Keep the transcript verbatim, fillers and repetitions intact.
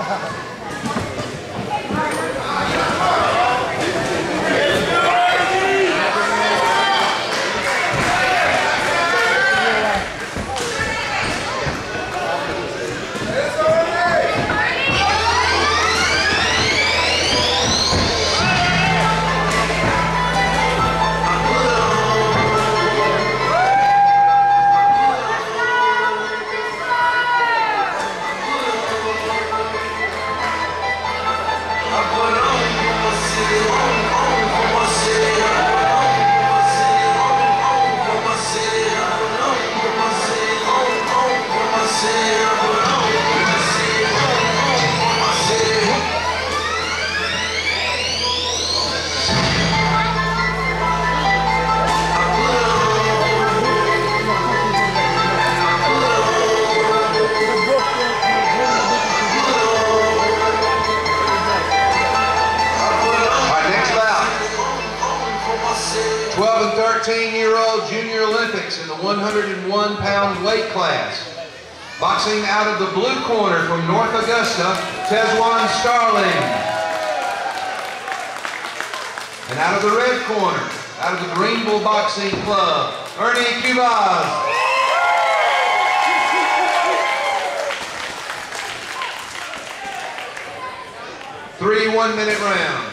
twelve and thirteen year old Junior Olympics in the one hundred one pound weight class. Boxing out of the blue corner from North Augusta, Tezwan Starling. And out of the red corner, out of the Greenville Boxing Club, Ernie Cubas. Three one minute rounds.